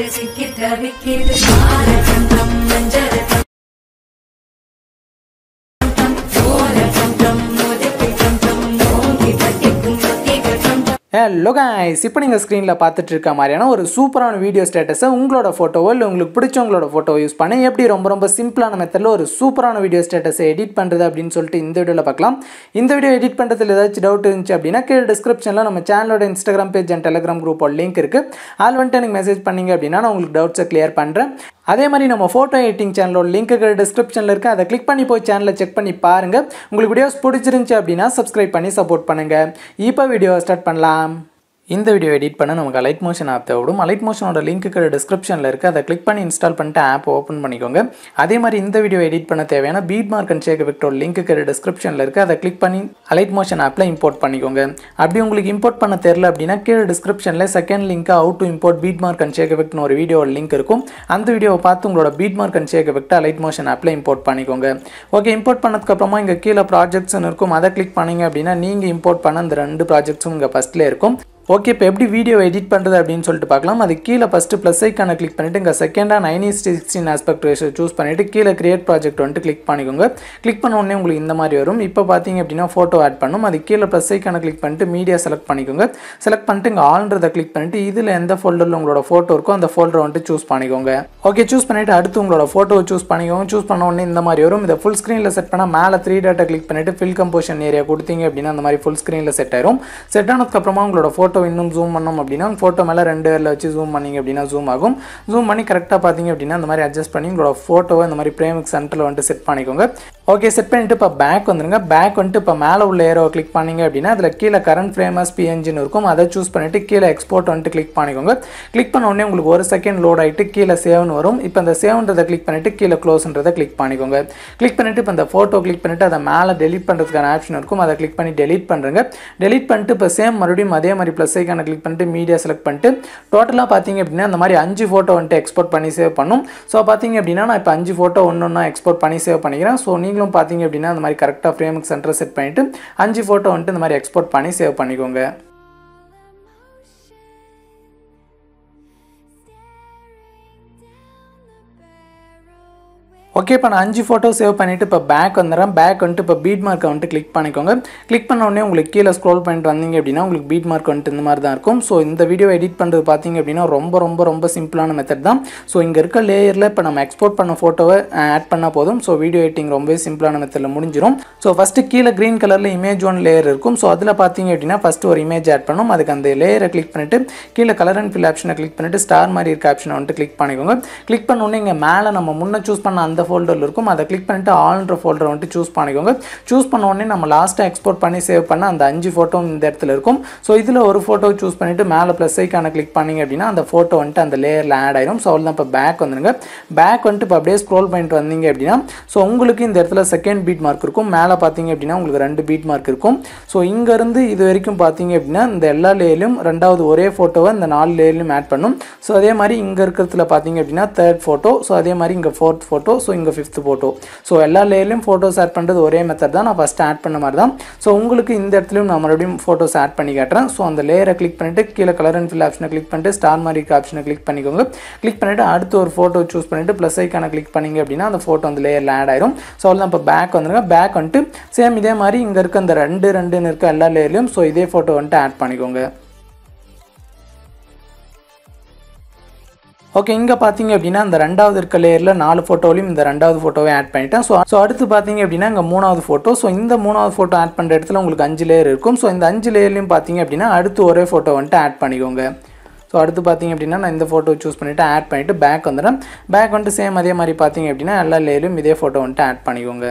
Hello guys, இப்போ நீங்க ஸ்கிரீன்ல பார்த்துட்டு இருக்க மாதிரியான ஒரு சூப்பரான வீடியோ ஸ்டேட்டஸை உங்களோட போட்டோவோ இல்ல உங்களுக்கு பிடிச்சவங்களோட போட்டோவை யூஸ் பண்ணி எப்படி ரொம்ப சிம்பிளான மெத்தட்ல ஒரு சூப்பரான வீடியோ ஸ்டேட்டஸை எடிட் பண்றது அப்படினு சொல்லிட்டு இந்த வீடியோல பார்க்கலாம். இந்த வீடியோ எடிட் பண்றதுல ஏதாச்சும் டவுட் இருந்துச்சு அப்படினா கீழ டிஸ்கிரிப்ஷன்ல நம்ம சேனலோட Instagram பேஜ் and Telegram குரூப்போட லிங்க் இருக்கு. ஆல் வந்துட்டு எனக்கு மெசேஜ் பண்ணீங்க அப்படினா நான் உங்களுக்கு டவுட்ஸை கிளியர் பண்றேன். அதே மாதிரி நம்ம போட்டோ எடிட்டிங் சேனலோட லிங்க் டிஸ்கிரிப்ஷன்ல இருக்கு. அதை கிளிக் பண்ணி போய் சேனலை செக் பண்ணி பாருங்க. உங்களுக்கு வீடியோஸ் பிடிச்சிருந்துச்சு அப்படினா சப்ஸ்கிரைப் பண்ணி சப்போர்ட் பண்ணுங்க. இப்போ வீடியோ ஸ்டார்ட் பண்ணலாம். இந்த வீடியோ எடிட் பண்ண நமக்கு Alight Motion ஆப் தேவைப்படும். Alight Motionோட லிங்க் டிஸ்கிரிப்ஷனில் இருக்குது. அதை கிளிக் பண்ணி இன்ஸ்டால் பண்ணிட்டு ஆப் ஓப்பன் பண்ணிக்கோங்க. அதே மாதிரி இந்த வீடியோ எடிட் பண்ண தேவையான பீட் மார்க் அண்ட் ஷேக் எஃபெக்டோட லிங்க் டிஸ்கிரிப்ஷனில் இருக்குது. அதை கிளிக் பண்ணி Alight Motion ஆப்பில் இம்போர்ட் பண்ணிக்கோங்க. அப்படி உங்களுக்கு இம்போர்ட் பண்ண தெரியல அப்படின்னா கீழே டிஸ்கிரிப்ஷனில் second link how to import beat mark and shake எஃபெக்ட்னு ஒரு வீடியோ லிங்க் இருக்கும். அந்த வீடியோவை பார்த்து உங்களோட beat mark and shake effect Alight Motion ஆப்பில் இம்போர்ட் பண்ணிக்கோங்க. ஓகே, இம்போர்ட் பண்ணதுக்கப்புறமா இங்கே கீழே ப்ராஜெக்ட்ஸ்னு இருக்கும். அதை கிளிக் பண்ணிங்க அப்படின்னா நீங்கள் இம்போர்ட் பண்ண அந்த ரெண்டு ப்ராஜெக்ட்ஸும் இங்கே ஃபஸ்ட்டில் இருக்கும். ஓகே, இப்போ எப்படி வீடியோ எடிட் பண்ணுறது அப்படின்னு சொல்லிட்டு பார்க்கலாம். அது கீழே ஃபஸ்ட்டு ப்ளஸ் ஐக்கானை கிளிக் பண்ணிவிட்டு இங்கே செகண்டாக 9:16 ஆஸ்பெக்ட் ரேஷியோ சூஸ் பண்ணிவிட்டு கீழே கிரியேட் ப்ராஜெக்ட் வந்துட்டு கிளிக் பண்ணிக்கோங்க. கிளிக் பண்ண உடனே உங்களுக்கு இந்த மாதிரி வரும். இப்போ பார்த்தீங்க அப்படின்னா ஃபோட்டோ ஆட் பண்ணும். அது கீழே ப்ளஸ் ஐக்கானை கிளிக் பண்ணிட்டு மீடியா செலக்ட் பண்ணிக்கோங்க. செலக்ட் பண்ணிட்டு இங்கே ஆல்ன்றதை கிளிக் பண்ணிட்டு இதில் எந்த ஃபோல்டரில் உங்களோட ஃபோட்டோ இருக்கோ அந்த ஃபோல்டரை வந்துட்டு சூஸ் பண்ணிக்கோங்க. ஓகே, சூஸ் பண்ணிவிட்டு அடுத்து உங்களோட ஃபோட்டோவை சூஸ் பண்ணிக்கோங்க. சூஸ் பண்ண உடனே இந்த மாதிரி வரும். இதை ஃபுல் ஸ்க்ரீனில் செட் பண்ணால் மேலே 3 டாட்டை கிளிக் பண்ணிவிட்டு ஃபில் கம்போஷன் ஏரியா கொடுத்தீங்க அப்படின்னா அந்த மாதிரி ஃபுல் ஸ்க்ரீனில் செட் ஆயிரும். செட் ஆனதுக்கப்புறமா உங்களோட ஃபோட்டோ இன்னும் ஜூம் பண்ணோம் அப்படின்னா ஃபோட்டோ மேலே 2 விரல வச்சு ஜூம் பண்ணிங்க அப்படின்னா ஜூம் ஆகும். ஜூம் பண்ணி கரெக்டாக பார்த்தீங்க அப்படின்னா அந்த மாதிரி அட்ஜஸ்ட் பண்ணி உங்களோட ஃபோட்டோவை இந்த மாதிரி பிரேமுக்கு சென்டரில் வந்துட்டு செட் பண்ணிக்கோங்க. ஓகே, செட் பண்ணிட்டு இப்போ பேக் வந்துருங்க. பேக் வந்துட்டு இப்போ மேலே உள்ள ஏரோவை கிளிக் பண்ணிங்க அப்படின்னா அதில் கீழே கரண்ட் ஃப்ரேம் ஆஸ் PNGன்னு இருக்கும். அதை சூஸ் பண்ணிவிட்டு கீழே எக்ஸ்போர்ட் வந்துட்டு கிளிக் பண்ணிக்கோங்க. கிளிக் பண்ண உடனே உங்களுக்கு 1 செகண்ட் லோட் ஆகிட்டு கீழே சேவ்னு வரும். இப்போ அந்த சேவ்ன்றதை கிளிக் பண்ணிவிட்டு கீழே க்ளோஸ்ன்றதை கிளிக் பண்ணிக்கோங்க. கிளிக் பண்ணிவிட்டு இப்போ இந்த ஃபோட்டோ கிளிக் பண்ணிவிட்டு அதை மேலே டெலிட் பண்ணுறதுக்கான ஆப்ஷன் இருக்கும். அதை கிளிக் பண்ணி டெலிட் பண்ணுறங்க. டெலிட் பண்ணிட்டு இப்போ சேம் மறுபடியும் அதே மாதிரி ப்ளஸ் ஐக்கானை கிளிக் பண்ணிட்டு மீடியா செலக்ட் பண்ணிட்டு டோட்டலாக பார்த்தீங்க அப்படின்னா அந்த மாதிரி 5 ஃபோட்டோ வந்துட்டு எக்ஸ்போர்ட் பண்ணி சேவ் பண்ணும். ஸோ பார்த்தீங்க அப்படின்னா நான் இப்போ 5 ஃபோட்டோ ஒன்றா எக்ஸ்போர்ட் பண்ணி சேவ் பண்ணிக்கிறேன். ஸோ நீங்களும் பார்த்தீங்க அப்படின்னா அந்த மாதிரி கரெக்டாக ஃப்ரேமுக்கு சென்டர் செட் பண்ணிவிட்டு 5 ஃபோட்டோ வந்துட்டு இந்த மாதிரி எக்ஸ்போர்ட் பண்ணி சேவ் பண்ணிக்கோங்க. ஓகே, இப்போ நான் 5 ஃபோட்டோ சேவ் பண்ணிவிட்டு இப்போ பேக் வந்துடுறேன். பேக் வந்துட்டு இப்போ பீட் மார்க்கை வந்துட்டு கிளிக் பண்ணிக்கோங்க. கிளிக் பண்ண உடனே உங்களுக்கு கீழே ஸ்க்ரோல் பண்ணிட்டு வந்தீங்க அப்படின்னா உங்களுக்கு பீட் மார்க் வந்துட்டு இந்த மாதிரி தான் இருக்கும். ஸோ இந்த வீடியோ எடிட் பண்ணுறது பார்த்தீங்க அப்படின்னா ரொம்ப சிம்பிளான மெத்தட் தான். ஸோ இங்கே இருக்க லேயரில் இப்போ நம்ம எக்ஸ்போர்ட் பண்ண ஃபோட்டோவை ஆட் பண்ணால் போதும். ஸோ வீடியோ எடிட்டிங் ரொம்பவே சிம்பிளான மெத்தடில் முடிஞ்சிடும். ஸோ ஃபஸ்ட்டு கீழே க்ரீன் கலரில் இமேஜ் 1 லேயர் இருக்கும். ஸோ அதில் பார்த்தீங்க அப்படின்னா ஃபஸ்ட்டு ஒரு இமேஜ் ஆட் பண்ணும். அதுக்கு அந்த லேயரை கிளிக் பண்ணிவிட்டு கீழே கலர் அண்ட் ஃபில் ஆப்ஷனை கிளிக் பண்ணிவிட்டு ஸ்டார் மாதிரி இருக்க ஆப்ஷனை வந்துட்டு கிளிக் பண்ணிக்கோங்க. கிளிக் பண்ண உடனே இங்கே மேலே நம்ம முன்னே சூஸ் பண்ண அந்த ஃபோல்டரில் இருக்கும். அதை கிளிக் பண்ணிட்டு ஆல்ன்ற ஃபோல்டரை வந்துட்டு சூஸ் பண்ணிக்கோங்க. சூஸ் பண்ண உடனே நம்ம லாஸ்ட்டாக எக்ஸ்போர்ட் பண்ணி சேவ் பண்ண அந்த 5 ஃபோட்டோ இந்த இடத்துல இருக்கும். ஸோ இதில் ஒரு ஃபோட்டோ சூஸ் பண்ணிட்டு மேலே ப்ளஸ் ஐக்கான கிளிக் பண்ணிங்க அப்படின்னா அந்த ஃபோட்டோ வந்துட்டு அந்த லேயரில் ஆட் ஆயிடும். ஸோ அவ்வளோ தான். இப்போ பேக் வந்துடுங்க. பேக் வந்துட்டு இப்போ அப்படியே ஸ்க்ரோல் பண்ணிட்டு வந்தீங்க அப்படின்னா ஸோ உங்களுக்கு இந்த இடத்துல செகண்ட் பீட் மார்க் இருக்கும். மேலே பார்த்தீங்க அப்படின்னா உங்களுக்கு 2 பீட் மார்க் இருக்கும். ஸோ இங்கேருந்து இது வரைக்கும் பார்த்தீங்க அப்படின்னா இந்த எல்லா லேயர்லையும் 2வது ஒரே ஃபோட்டோவை இந்த 4 லேயர்லையும் ஆட் பண்ணும். ஸோ அதே மாதிரி இங்கே இருக்கிறதுல பார்த்தீங்க அப்படின்னா 3rd ஃபோட்டோ. ஸோ அதே மாதிரி இங்கே 4th ஃபோட்டோ. ஸோ இங்கே 5th ஃபோட்டோ. ஸோ எல்லா லேயர்லையும் ஃபோட்டோஸ் ஆட் பண்ணுறது ஒரே மெத்தட் தான். நான் ஃபஸ்ட்டு ஆட் பண்ண மாதிரி தான். ஸோ உங்களுக்கு இந்த இடத்துலையும் நான் மறுபடியும் ஃபோட்டோஸ் ஆட் பண்ணி காட்டுறேன். ஸோ அந்த லேயரை கிளிக் பண்ணிட்டு கீழே கலர் அண்ட் ஃபில் ஆப்ஷனை கிளிக் பண்ணிட்டு ஸ்டார் மாதிரி ஆப்ஷனை கிளிக் பண்ணிக்கோங்க. கிளிக் பண்ணிவிட்டு அடுத்து ஒரு ஃபோட்டோ சூஸ் பண்ணிவிட்டு ப்ளஸ் ஐக்கான கிளிக் பண்ணிங்க அப்படின்னா அந்த ஃபோட்டோ அந்த லேயரில் ஆட் ஆயிரும். ஸோ அவ்வளோ இப்போ பேக் வந்துருங்க. பேக் வந்துட்டு சேம் இதே மாதிரி இங்கே இருக்க அந்த 2 இருக்க எல்லா லேயர்லையும் ஸோ இதே ஃபோட்டோ வந்துட்டு ஆட் பண்ணிக்கோங்க. ஓகே, இங்கே பார்த்தீங்க அப்படின்னா இந்த 2வது இருக்க லேயரில் 4 ஃபோட்டோலையும் இந்த 2வது ஃபோட்டோவை ஆட் பண்ணிட்டேன். ஸோ அடுத்து பார்த்தீங்க அப்படின்னா இங்கே 3வது ஃபோட்டோ. ஸோ இந்த 3வது ஃபோட்டோ ஆட் பண்ணுற இடத்துல உங்களுக்கு 5 லேயர் இருக்கும். ஸோ இந்த 5 லேயர்லையும் பார்த்தீங்க அப்படின்னா அடுத்து ஒரே ஃபோட்டோ வந்துட்டு ஆட் பண்ணிக்கோங்க. ஸோ அடுத்து பார்த்தீங்க அப்படின்னா நான் இந்த ஃபோட்டோ சூஸ் பண்ணிவிட்டு ஆட் பண்ணிவிட்டு பேக் வந்துடுறேன். பேக் வந்துட்டு சேம் அதே மாதிரி பார்த்தீங்க அப்படின்னா எல்லா லேயர்லையும் இதே ஃபோட்டோ வந்துட்டு ஆட் பண்ணிக்கோங்க.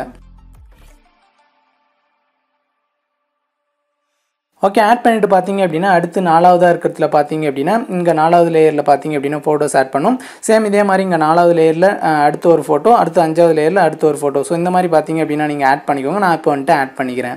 ஓகே, ஆட் பண்ணிட்டு பார்த்தீங்க அப்படின்னா அடுத்து 4வதாக இருக்கிறதுல பார்த்தீங்க அப்படின்னா இங்கே 4வது லேயரில் பார்த்தீங்க அப்படின்னா ஃபோட்டோஸ் ஆட் பண்ணும். சேம் இதே மாதிரி இங்கே 4வது லேயரில் அடுத்து ஒரு ஃபோட்டோ, அடுத்து 5வது லேயரில் அடுத்து ஒரு ஃபோட்டோ. ஸோ இந்த மாதிரி பார்த்தீங்க அப்படின்னா நீங்கள் ஆட் பண்ணிக்கோங்க. நான் இப்போ வந்துட்டு ஆட் பண்ணிக்கிறேன்.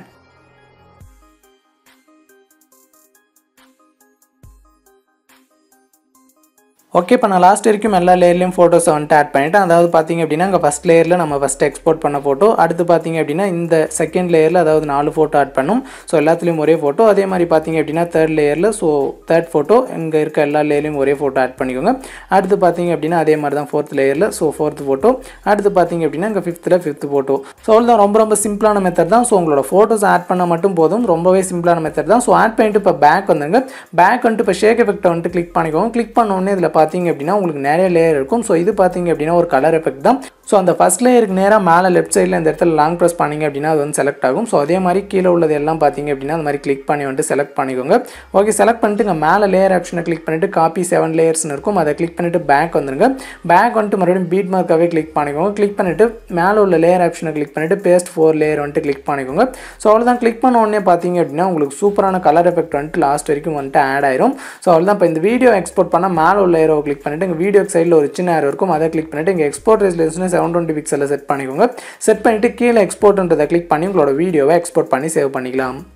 ஓகே, இப்போ நான் லாஸ்ட் வரைக்கும் எல்லா லேயர்லையும் ஃபோட்டோஸை வந்துட்டு ஆட் பண்ணிவிட்டேன். அதாவது பார்த்திங்க அப்படின்னா இங்கே ஃபஸ்ட் லேயரில் நம்ம ஃபஸ்ட்டு எக்ஸ்போர்ட் பண்ண ஃபோட்டோ, அடுத்து பார்த்திங்க அப்படின்னா இந்த செகண்ட் லேயரில் அதாவது 4 ஃபோட்டோ ஆட் பண்ணும். ஸோ எல்லாத்துலேயும் ஒரே ஃபோட்டோ. அதே மாதிரி பார்த்திங்க அப்படின்னா தேர்ட் லேயரில் ஸோ தேர்ட் ஃபோட்டோ இங்கே இருக்க எல்லா லேயர்லையும் ஒரே ஃபோட்டோ ஆட் பண்ணிக்கோங்க. அடுத்து பார்த்திங்க அப்படின்னா அதே மாதிரி தான் ஃபோர்த் லேயரில் ஸோ ஃபோர்த் ஃபோட்டோ. அடுத்து பார்த்திங்க அப்படின்னா இங்கே ஃபிஃப்த் ஃபோட்டோ. ஸோ அவ்வளோதான், ரொம்ப சிம்பிளான மெத்தட் தான். ஸோ உங்களோட ஃபோட்டோஸ் ஆட் பண்ண மட்டும் போதும், ரொம்பவே சிம்பிளான மெத்தட் தான். ஸோ ஆட் பண்ணிட்டு இப்போ பேக் வந்துங்க. பேக் வந்துட்டு இப்போ ஷேக் எஃபெக்ட்டை வந்துட்டு கிளிக் பண்ணிக்கோங்க. கிளிக் பண்ண உடனே இதில் பார்த்திங்க அப்படின்னா உங்களுக்கு நிறைய லேயர் இருக்கும். ஸோ இது பார்த்திங்க அப்படின்னா ஒரு கலர் எஃபெக்ட் தான். ஸோ அந்த ஃபஸ்ட் லேயருக்கு நேராக மேலே லெஃப்ட் சைடில் இந்த இடத்துல லாங் ப்ரெஸ் பண்ணிங்க அப்படின்னா அது வந்து செலக்ட் ஆகும். ஸோ அதே மாதிரி கீழே உள்ளது எல்லாம் பார்த்திங்க அப்படின்னா அந்த மாதிரி கிளிக் பண்ணி வந்துட்டு செலக்ட் பண்ணிக்கோங்க. ஓகே, செலக்ட் பண்ணிட்டு இங்கே மேலே லேயர் ஆப்ஷனை கிளிக் பண்ணிவிட்டு காப்பி 7 லேயர்ஸ்னு இருக்கும், அதை கிளிக் பண்ணிவிட்டு பேக் வந்துருங்க. பேக் வந்துட்டு மறுபடியும் பீட் மார்க்காகவே கிளிக் பண்ணிக்கோங்க. கிளிக் பண்ணிவிட்டு மேலே உள்ள லேயர் ஆப்ஷனை கிளிக் பண்ணிவிட்டு பேஸ்ட் 4 லேயர் வந்துட்டு கிளிக் பண்ணிக்கோங்க. ஸோ அவ்வளோதான், கிளிக் பண்ண உடனே பார்த்திங்க அப்படின்னா உங்களுக்கு சூப்பரான கலர் எஃபெக்ட் வந்துட்டு லாஸ்ட் வரைக்கும் வந்துட்டு ஆட் ஆயிரும். ஸோ அவ்வளோதான், இப்போ இந்த வீடியோ எக்ஸ்போர்ட் பண்ணால் மேலே உள்ள லேயரை கிளிக் பண்ணிவிட்டு இங்கே வீடியோ சைடில் ஒரு சின்ன ஏரோ இருக்கும், அதை கிளிக் பண்ணிவிட்டு இங்கே எக்ஸ்போர்ட் ரெசல்யூஷன் 720 பிக்சலில் செட் பண்ணிக்கோங்க. செட் பண்ணிவிட்டு கீழே எக்ஸ்போர்ட்ன்றதை கிளிக் பண்ணி உங்களோட வீடியோவை எக்ஸ்போர்ட் பண்ணி சேவ் பண்ணிக்கலாம்.